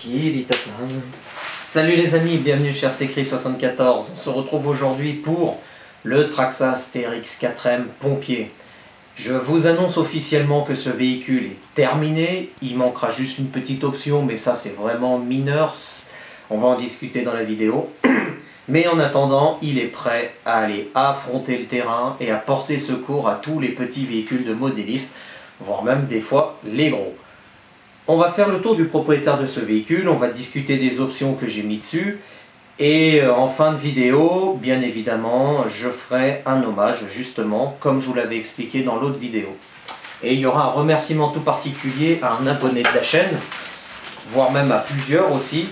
Salut les amis, bienvenue chez RCCry74. On se retrouve aujourd'hui pour le Traxxas TRX 4M Pompier. Je vous annonce officiellement que ce véhicule est terminé. Il manquera juste une petite option, mais ça c'est vraiment mineur. On va en discuter dans la vidéo. Mais en attendant, il est prêt à aller affronter le terrain et à porter secours à tous les petits véhicules de modélistes, voire même des fois les gros. On va faire le tour du propriétaire de ce véhicule, on va discuter des options que j'ai mis dessus, et en fin de vidéo, bien évidemment, je ferai un hommage, justement, comme je vous l'avais expliqué dans l'autre vidéo. Et il y aura un remerciement tout particulier à un abonné de la chaîne, voire même à plusieurs aussi,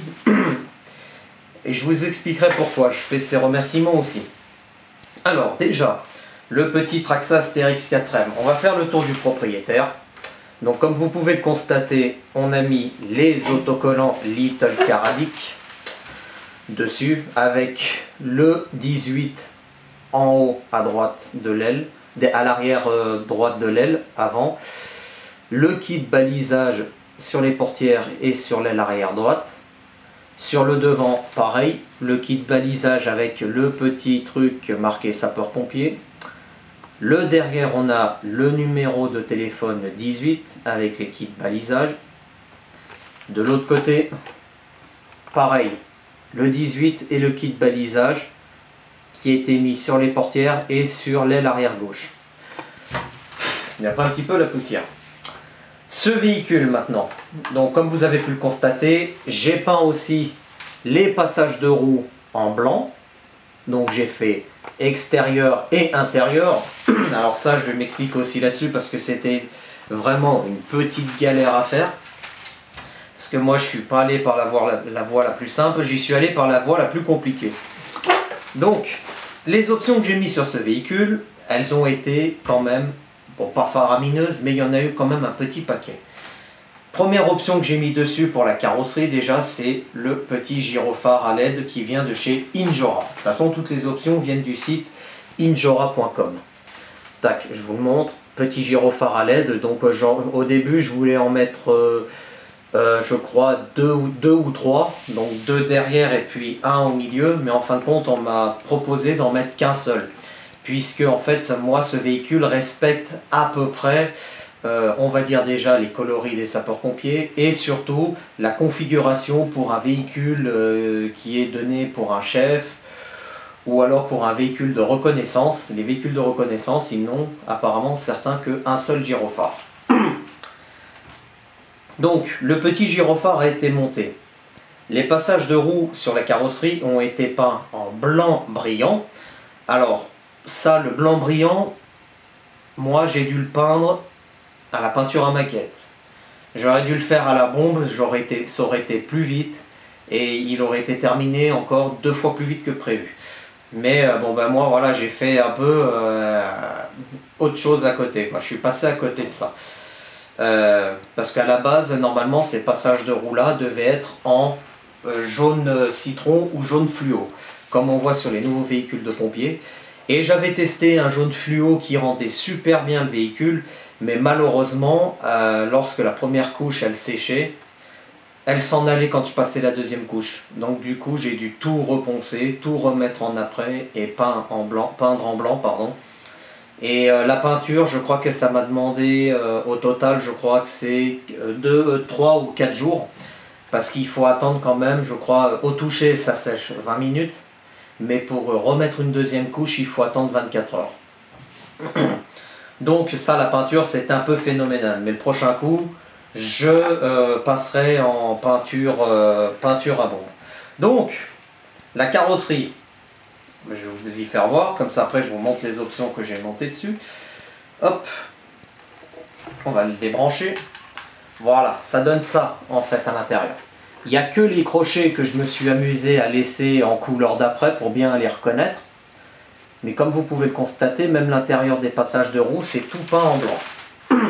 et je vous expliquerai pourquoi je fais ces remerciements aussi. Alors déjà, le petit Traxxas TRX 4M, on va faire le tour du propriétaire. Donc comme vous pouvez le constater, on a mis les autocollants Little Car Addict dessus avec le 18 en haut à droite de l'aile, à l'arrière droite de l'aile avant, le kit balisage sur les portières et sur l'aile arrière droite. Sur le devant, pareil, le kit balisage avec le petit truc marqué sapeur-pompier. Le derrière, on a le numéro de téléphone 18 avec les kits balisage. De l'autre côté, pareil, le 18 et le kit balisage qui a été mis sur les portières et sur l'aile arrière gauche. Il y a pas un petit peu la poussière. Ce véhicule maintenant, donc comme vous avez pu le constater, j'ai peint aussi les passages de roues en blanc. Donc j'ai fait extérieur et intérieur. Alors ça, je vais m'expliquer aussi là-dessus parce que c'était vraiment une petite galère à faire. Parce que moi, je suis pas allé par la voie la plus simple, j'y suis allé par la voie la plus compliquée. Donc, les options que j'ai mises sur ce véhicule, elles ont été quand même, bon, pas faramineuses, mais il y en a eu quand même un petit paquet. Première option que j'ai mis dessus pour la carrosserie déjà, c'est le petit gyrophare à LED qui vient de chez Injora. De toute façon, toutes les options viennent du site injora.com. Tac, je vous le montre. Petit gyrophare à LED. Donc au début, je voulais en mettre, je crois, deux ou trois. Donc deux derrière et puis un au milieu. Mais en fin de compte, on m'a proposé d'en mettre qu'un seul. Puisque en fait, moi, ce véhicule respecte à peu près... on va dire déjà les coloris des sapeurs-pompiers et surtout la configuration pour un véhicule qui est donné pour un chef ou alors pour un véhicule de reconnaissance. Les véhicules de reconnaissance, ils n'ont apparemment certains qu'un seul gyrophare. Donc le petit gyrophare a été monté. Les passages de roues sur la carrosserie ont été peints en blanc brillant. Alors ça, le blanc brillant, moi j'ai dû le peindre à la peinture à maquette. J'aurais dû le faire à la bombe, ça aurait été plus vite et il aurait été terminé encore 2 fois plus vite que prévu. Mais bon ben moi voilà, j'ai fait un peu autre chose à côté, quoi. Je suis passé à côté de ça. Parce qu'à la base, normalement, ces passages de roue là devaient être en jaune citron ou jaune fluo, comme on voit sur les nouveaux véhicules de pompiers. Et j'avais testé un jaune fluo qui rendait super bien le véhicule, mais malheureusement, lorsque la première couche elle séchait, elle s'en allait quand je passais la deuxième couche. Donc du coup, j'ai dû tout reponcer, tout remettre en après et peindre en blanc, pardon. Et la peinture, je crois que ça m'a demandé au total, je crois que c'est 3 ou 4 jours, parce qu'il faut attendre quand même, je crois, au toucher ça sèche 20 minutes. Mais pour remettre une deuxième couche, il faut attendre 24 heures. Donc ça, la peinture, c'est un peu phénoménal. Mais le prochain coup, je passerai en peinture à bombe. Donc, la carrosserie, je vais vous y faire voir. Comme ça, après, je vous montre les options que j'ai montées dessus. Hop, on va le débrancher. Voilà, ça donne ça, en fait, à l'intérieur. Il n'y a que les crochets que je me suis amusé à laisser en couleur d'après pour bien les reconnaître. Mais comme vous pouvez le constater, même l'intérieur des passages de roues, c'est tout peint en blanc.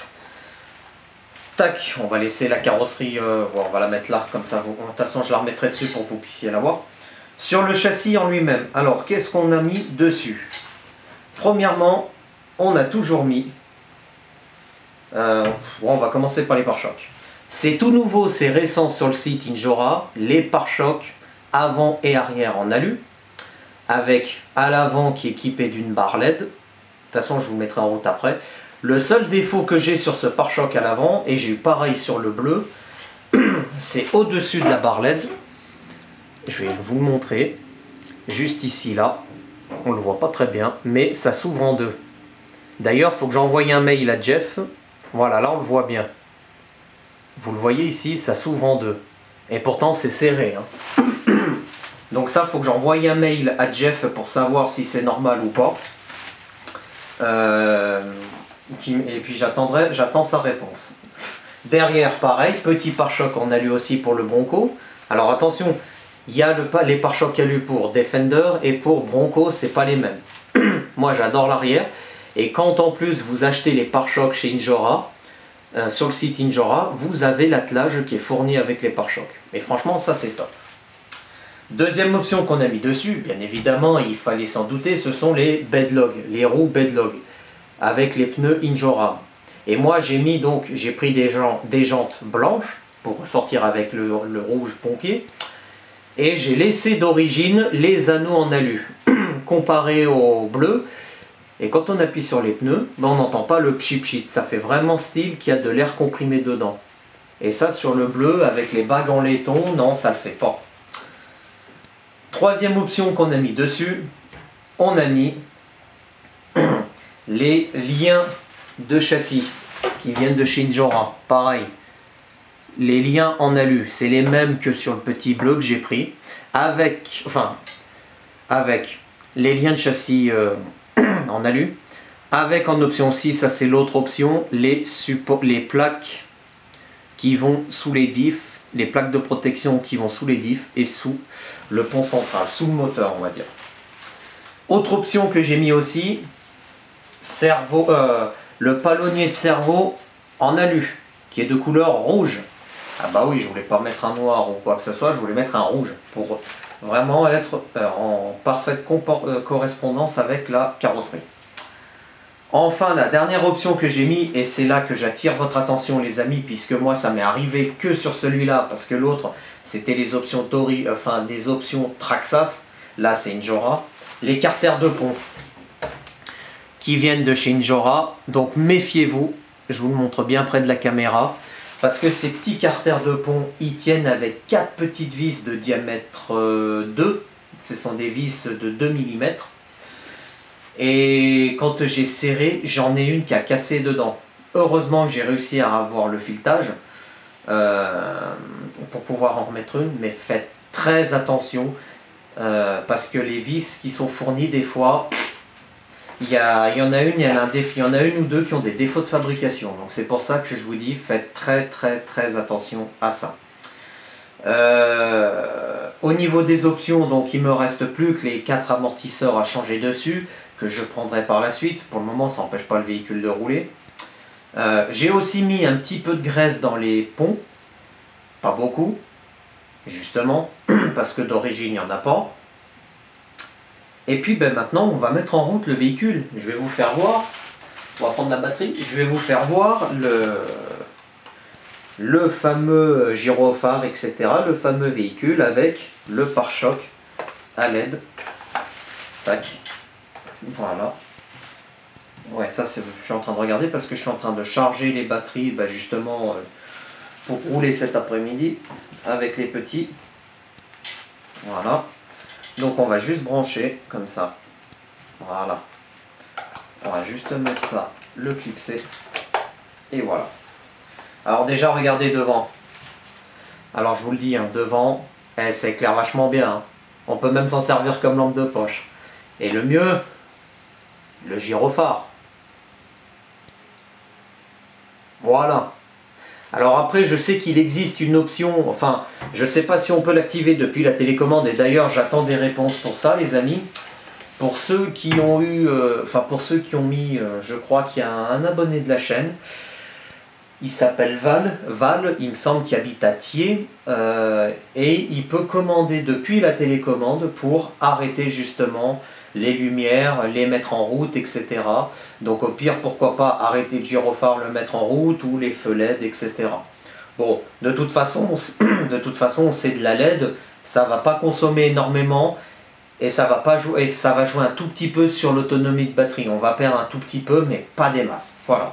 Tac, on va laisser la carrosserie, bon, on va la mettre là, comme ça. De toute façon, je la remettrai dessus pour que vous puissiez la voir. Sur le châssis en lui-même, alors qu'est-ce qu'on a mis dessus? Premièrement, on a toujours mis... bon, on va commencer par les pare-chocs. C'est tout nouveau, c'est récent sur le site Injora, les pare-chocs avant et arrière en alu, avec à l'avant qui est équipé d'une barre LED. De toute façon, je vous mettrai en route après. Le seul défaut que j'ai sur ce pare-choc à l'avant, et j'ai eu pareil sur le bleu, c'est au-dessus de la barre LED. Je vais vous le montrer, juste ici, là. On ne le voit pas très bien, mais ça s'ouvre en deux. D'ailleurs, il faut que j'envoie un mail à Jeff. Voilà, là on le voit bien. Vous le voyez ici, ça s'ouvre en deux. Et pourtant c'est serré. Hein. Donc ça, il faut que j'envoie un mail à Jeff pour savoir si c'est normal ou pas. Et puis j'attends sa réponse. Derrière, pareil, petit pare-choc en alu aussi pour le Bronco. Alors attention, il y a les pare-chocs alu pour Defender et pour Bronco, c'est pas les mêmes. Moi j'adore l'arrière. Et quand en plus vous achetez les pare-chocs chez Injora, sur le site Injora, vous avez l'attelage qui est fourni avec les pare-chocs. Et franchement, ça c'est top. Deuxième option qu'on a mis dessus, bien évidemment, il fallait s'en douter, ce sont les bedlog, les roues bedlog, avec les pneus Injora. Et moi j'ai pris des jantes blanches pour sortir avec le rouge pompier. Et j'ai laissé d'origine les anneaux en alu, comparé au bleu. Et quand on appuie sur les pneus, ben on n'entend pas le pchit-pchit. Ça fait vraiment style qu'il y a de l'air comprimé dedans. Et ça, sur le bleu, avec les bagues en laiton, non, ça ne le fait pas. Troisième option qu'on a mis dessus, on a mis les liens de châssis qui viennent de chez Injora. Pareil, les liens en alu, c'est les mêmes que sur le petit bleu que j'ai pris. Avec les liens de châssis... en alu, avec en option 6, ça c'est l'autre option, les plaques qui vont sous les diffs, les plaques de protection qui vont sous les diffs et sous le pont central, sous le moteur on va dire. Autre option que j'ai mis aussi, le palonnier de cerveau en alu, qui est de couleur rouge. Ah bah oui, je voulais pas mettre un noir ou quoi que ce soit, je voulais mettre un rouge pour vraiment être en parfaite correspondance avec la carrosserie. Enfin, la dernière option que j'ai mis, et c'est là que j'attire votre attention les amis, puisque moi ça m'est arrivé que sur celui-là, parce que l'autre c'était les options des options Traxxas, là c'est Injora, les carters de pont qui viennent de chez Injora, donc méfiez-vous, je vous le montre bien près de la caméra. Parce que ces petits carters de pont, ils tiennent avec 4 petites vis de diamètre 2. Ce sont des vis de 2 mm. Et quand j'ai serré, j'en ai une qui a cassé dedans. Heureusement que j'ai réussi à avoir le filetage pour pouvoir en remettre une. Mais faites très attention parce que les vis qui sont fournies, des fois... Il y en a une ou deux qui ont des défauts de fabrication. Donc c'est pour ça que je vous dis, faites très attention à ça. Au niveau des options, donc il me reste plus que les 4 amortisseurs à changer dessus, que je prendrai par la suite. Pour le moment, ça n'empêche pas le véhicule de rouler. J'ai aussi mis un petit peu de graisse dans les ponts. Pas beaucoup, justement, parce que d'origine, il n'y en a pas. Et puis ben, maintenant, on va mettre en route le véhicule. Je vais vous faire voir, on va prendre la batterie, je vais vous faire voir le fameux gyrophare, etc. Le fameux véhicule avec le pare-choc à LED. Tac. Voilà. Ouais, ça, je suis en train de regarder parce que je suis en train de charger les batteries ben, justement pour rouler cet après-midi avec les petits. Voilà. Donc on va juste brancher comme ça. Voilà. On va juste mettre ça, le clipser. Et voilà. Alors déjà regardez devant. Alors je vous le dis, hein, devant, ça éclaire vachement bien. Hein. On peut même s'en servir comme lampe de poche. Et le mieux, le gyrophare. Voilà. Alors après, je sais qu'il existe une option, enfin, je ne sais pas si on peut l'activer depuis la télécommande, et d'ailleurs j'attends des réponses pour ça, les amis. Pour ceux qui ont eu, pour ceux qui ont mis, je crois qu'il y a un abonné de la chaîne, il s'appelle Val, il me semble qu'il habite à Thiers, et il peut commander depuis la télécommande pour arrêter justement les lumières, les mettre en route, etc. Donc au pire, pourquoi pas arrêter le gyrophare, le mettre en route, ou les feux LED, etc. Bon, de toute façon, c'est de la LED, ça va pas consommer énormément et ça va jouer un tout petit peu sur l'autonomie de batterie. On va perdre un tout petit peu, mais pas des masses. Voilà.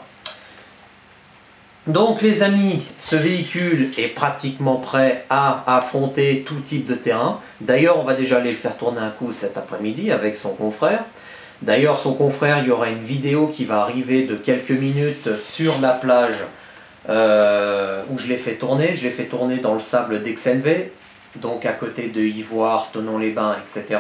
Donc les amis, ce véhicule est pratiquement prêt à affronter tout type de terrain. D'ailleurs, on va déjà aller le faire tourner un coup cet après-midi avec son confrère. D'ailleurs, son confrère, il y aura une vidéo qui va arriver de quelques minutes sur la plage où je l'ai fait tourner. Je l'ai fait tourner dans le sable d'Exenve, donc à côté de Ivoire, Thonon-les-Bains, etc.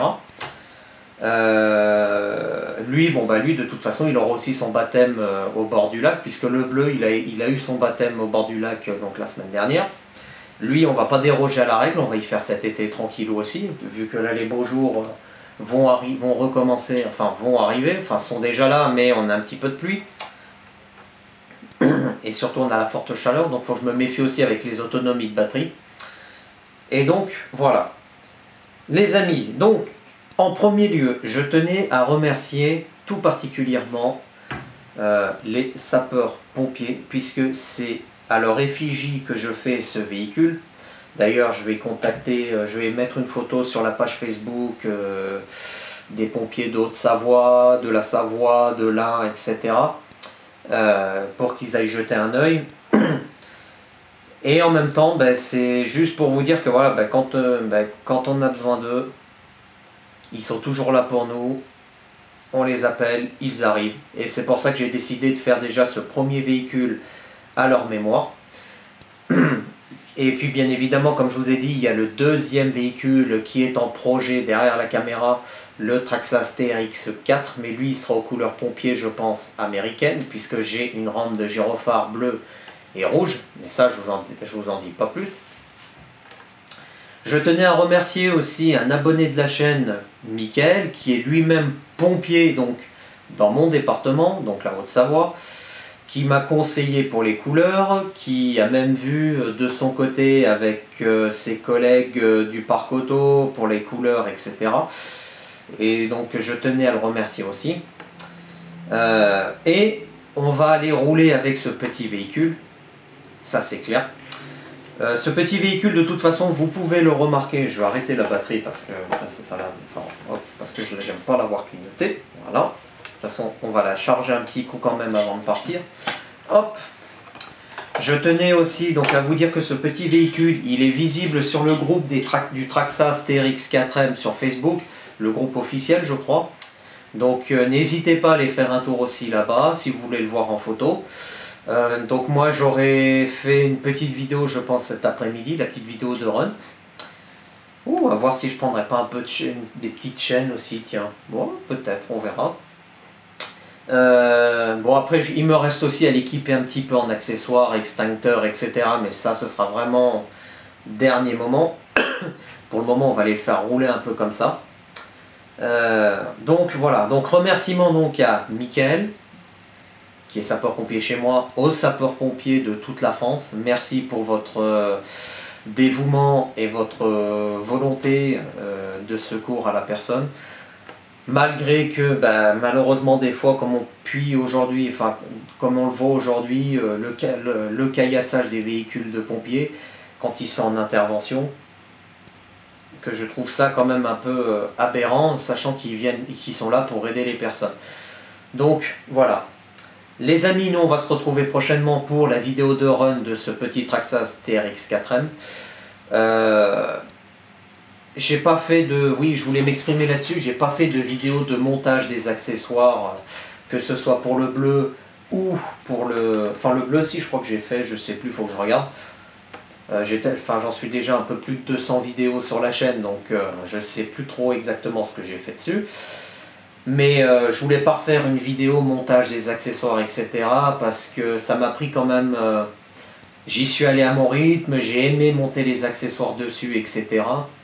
Lui, de toute façon, il aura aussi son baptême au bord du lac, puisque le bleu, il a eu son baptême au bord du lac donc la semaine dernière. Lui, on va pas déroger à la règle, on va y faire cet été tranquillou aussi, vu que là, les beaux jours vont recommencer, vont arriver, sont déjà là, mais on a un petit peu de pluie. Et surtout on a la forte chaleur, donc il faut que je me méfie aussi avec les autonomies de batterie. Et donc voilà les amis, donc en premier lieu je tenais à remercier tout particulièrement les sapeurs-pompiers, puisque c'est à leur effigie que je fais ce véhicule. D'ailleurs je vais mettre une photo sur la page Facebook des pompiers d'Haute-Savoie, de la Savoie, de l'Ain, etc. Pour qu'ils aillent jeter un œil. Et en même temps, c'est juste pour vous dire que voilà, quand on a besoin d'eux, ils sont toujours là pour nous, on les appelle, ils arrivent. Et c'est pour ça que j'ai décidé de faire déjà ce premier véhicule à leur mémoire. Et puis bien évidemment, comme je vous ai dit, il y a le deuxième véhicule qui est en projet derrière la caméra, le Traxxas TRX 4, mais lui il sera aux couleurs pompier, je pense, américaines, puisque j'ai une rampe de gyrophare bleu et rouge, mais ça je vous en dis pas plus. Je tenais à remercier aussi un abonné de la chaîne, Mickaël, qui est lui-même pompier donc dans mon département, donc la Haute-Savoie, qui m'a conseillé pour les couleurs, qui a même vu de son côté avec ses collègues du parc auto pour les couleurs, etc. Et donc je tenais à le remercier aussi. Et on va aller rouler avec ce petit véhicule, ça c'est clair. Ce petit véhicule, de toute façon, vous pouvez le remarquer. Je vais arrêter la batterie parce que j'aime pas l'avoir clignotée. Voilà. De toute façon, on va la charger un petit coup quand même avant de partir. Hop. Je tenais aussi donc à vous dire que ce petit véhicule, il est visible sur le groupe du Traxxas TRX 4M sur Facebook, le groupe officiel, je crois. Donc n'hésitez pas à aller faire un tour aussi là-bas si vous voulez le voir en photo. Donc moi j'aurais fait une petite vidéo, je pense cet après-midi, la petite vidéo de run. On va voir si je prendrais pas un peu de des petites chaînes aussi, tiens. Bon, peut-être, on verra. Bon après il me reste aussi à l'équiper un petit peu en accessoires, extincteurs, etc. Mais ça ce sera vraiment dernier moment. Pour le moment on va aller le faire rouler un peu comme ça. Donc voilà, donc remerciement donc à Mickaël, qui est sapeur-pompier chez moi, aux sapeurs-pompiers de toute la France. Merci pour votre dévouement et votre volonté de secours à la personne. Malgré que malheureusement des fois comme on le voit aujourd'hui, le caillassage des véhicules de pompiers quand ils sont en intervention, que je trouve ça quand même un peu aberrant, sachant qu'ils sont là pour aider les personnes. Donc voilà. Les amis, nous on va se retrouver prochainement pour la vidéo de run de ce petit Traxxas TRX 4M. J'ai pas fait de... Oui, je voulais m'exprimer là-dessus, j'ai pas fait de vidéo de montage des accessoires, que ce soit pour le bleu ou pour le... Enfin le bleu si je crois que j'ai fait, je sais plus, il faut que je regarde. J'en suis déjà un peu plus de 200 vidéos sur la chaîne, donc je sais plus trop exactement ce que j'ai fait dessus. Mais je voulais pas refaire une vidéo montage des accessoires, etc. parce que ça m'a pris quand même... J'y suis allé à mon rythme, j'ai aimé monter les accessoires dessus, etc.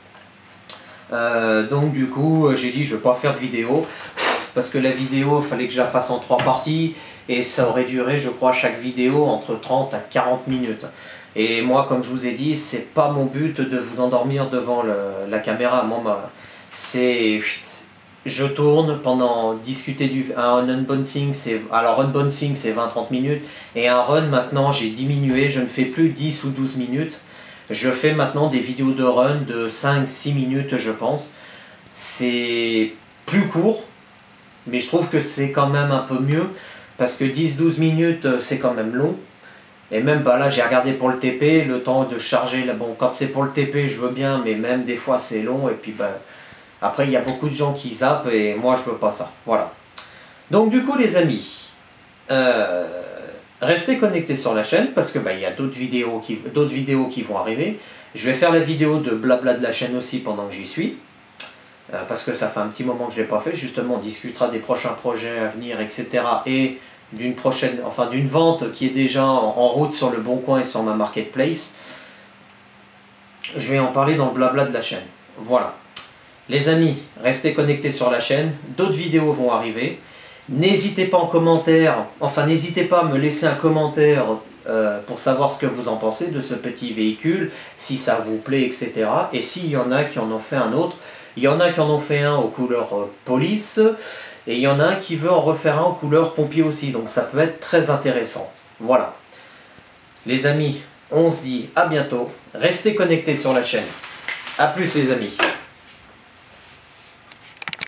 Donc du coup, j'ai dit je vais pas faire de vidéo, parce que la vidéo, il fallait que je la fasse en 3 parties, et ça aurait duré, je crois, chaque vidéo entre 30 à 40 minutes. Et moi, comme je vous ai dit, c'est pas mon but de vous endormir devant la caméra. Moi, je tourne pendant discuter un unboxing, alors unboxing c'est 20-30 minutes, et un run maintenant j'ai diminué, je ne fais plus 10 ou 12 minutes, je fais maintenant des vidéos de run de 5-6 minutes je pense. C'est plus court, mais je trouve que c'est quand même un peu mieux, parce que 10-12 minutes c'est quand même long. Et même bah là j'ai regardé pour le TP, le temps de charger, là, bon quand c'est pour le TP je veux bien, mais même des fois c'est long, et puis bah, après, il y a beaucoup de gens qui zappent et moi, je veux pas ça. Voilà. Donc, du coup, les amis, restez connectés sur la chaîne parce que bah, il y a d'autres vidéos qui vont arriver. Je vais faire la vidéo de blabla de la chaîne aussi pendant que j'y suis. Parce que ça fait un petit moment que je ne l'ai pas fait. Justement, on discutera des prochains projets à venir, etc. Et d'une vente qui est déjà en route sur le Bon Coin et sur ma marketplace. Je vais en parler dans le blabla de la chaîne. Voilà. Les amis, restez connectés sur la chaîne, d'autres vidéos vont arriver. N'hésitez pas en commentaire, n'hésitez pas à me laisser un commentaire pour savoir ce que vous en pensez de ce petit véhicule, si ça vous plaît, etc. Et s'il y en a qui en ont fait un autre, il y en a qui en ont fait un aux couleurs police, et il y en a un qui veut en refaire un aux couleurs pompier aussi, donc ça peut être très intéressant. Voilà. Les amis, on se dit à bientôt, restez connectés sur la chaîne. A plus les amis.